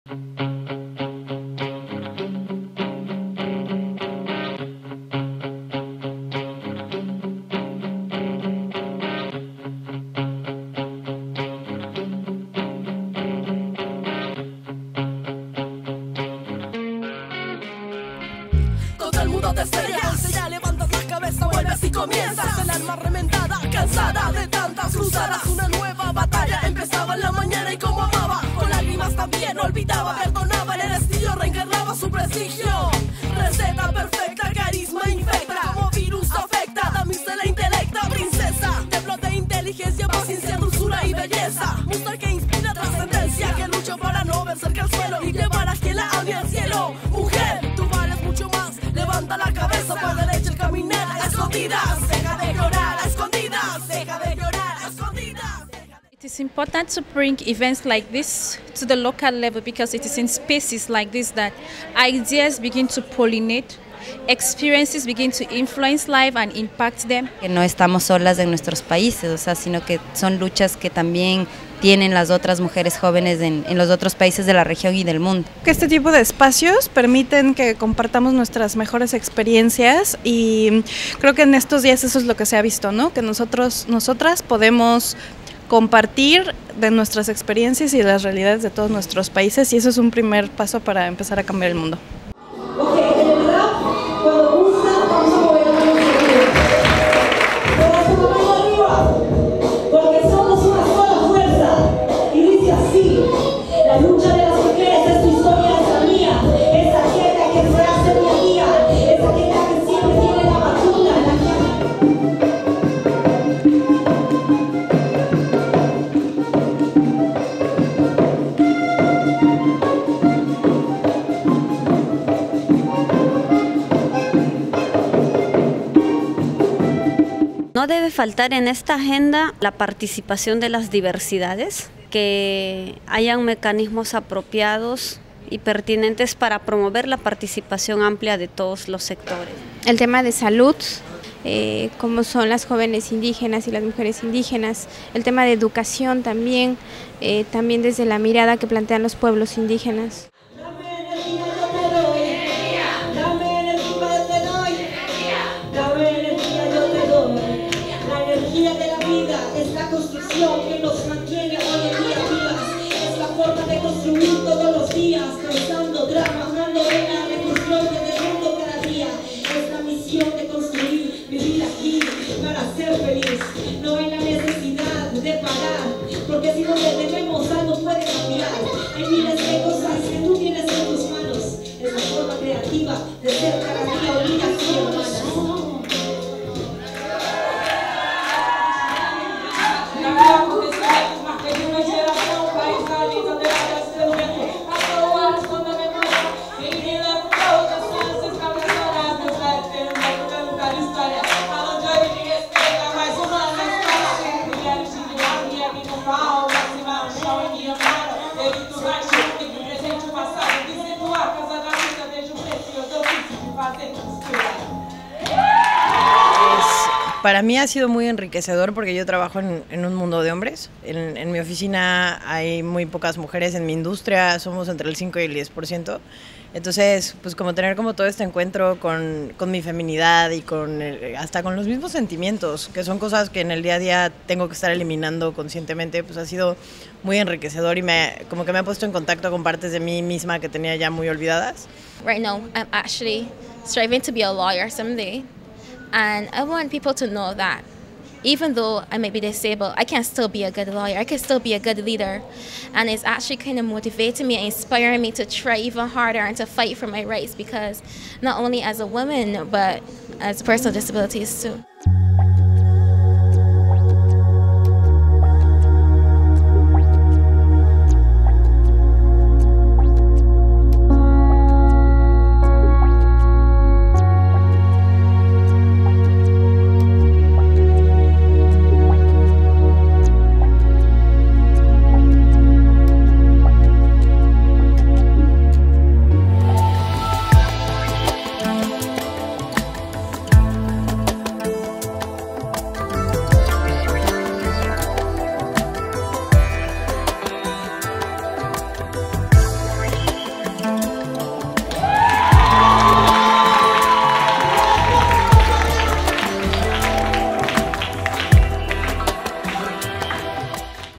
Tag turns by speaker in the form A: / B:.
A: Todo el mundo te estrellas, ya levantas la cabeza, vuelves y comienzas. El alma reventada, cansada de tantas cruzadas. Una nueva batalla empezaba en la mañana y como amaba, con lágrimas también olvidaba, perdonaba en el estilo, reencarnaba su prestigio. Receta perfecta, carisma infecta, como virus afecta, damisela intelecta, princesa, templo de inteligencia, paciencia, dulzura y belleza. Muestra que inspira trascendencia, que lucha para no ver cerca el suelo y llevar a quien la ame al cielo. Mujer, tú vales mucho más. Levanta la cabeza por derecha el caminar a escondidas. Deja de llorar a escondidas. Deja de llorar a escondidas.
B: It is important to bring events like this to the local level because it is in spaces like this that ideas begin to pollinate, experiences begin to influence life and impact them.
C: Que no estamos solas en nuestros países, o sea, sino que son luchas que también tienen las otras mujeres jóvenes en los otros países de la región y del mundo.
D: Que este tipo de espacios permiten que compartamos nuestras mejores experiencias y creo que en estos días eso es lo que se ha visto, ¿no? Que nosotras podemos compartir de nuestras experiencias y de las realidades de todos nuestros países y eso es un primer paso para empezar a cambiar el mundo.
E: No debe faltar en esta agenda la participación de las diversidades, que hayan mecanismos apropiados y pertinentes para promover la participación amplia de todos los sectores.
F: El tema de salud, como son las jóvenes indígenas y las mujeres indígenas, el tema de educación también, también desde la mirada que plantean los pueblos indígenas.
G: Es la construcción que nos mantiene hoy en día vivas, es la forma de construir todos los días, pensando, trabajando en la reconstrucción del mundo cada día, es la misión de construir, vivir aquí para ser feliz, no hay la necesidad de parar, porque si no detenemos algo puede cambiar, hay miles de cosas que tú tienes en tus manos, es la forma creativa de ser cada día unidas y hermanas.
H: Para mí ha sido muy enriquecedor porque yo trabajo en un mundo de hombres. En mi oficina hay muy pocas mujeres, en mi industria somos entre el 5 y el 10%. Entonces, pues como tener como todo este encuentro con mi feminidad y hasta con los mismos sentimientos, que son cosas que en el día a día tengo que estar eliminando conscientemente, pues ha sido muy enriquecedor y como que me ha puesto en contacto con partes de mí misma que tenía ya muy olvidadas.
I: Right now, I'm actually striving to be a lawyer someday. And I want people to know that even though I may be disabled, I can still be a good lawyer, I can still be a good leader. And it's actually kind of motivating me and inspiring me to try even harder and to fight for my rights, because not only as a woman, but as a person with disabilities too.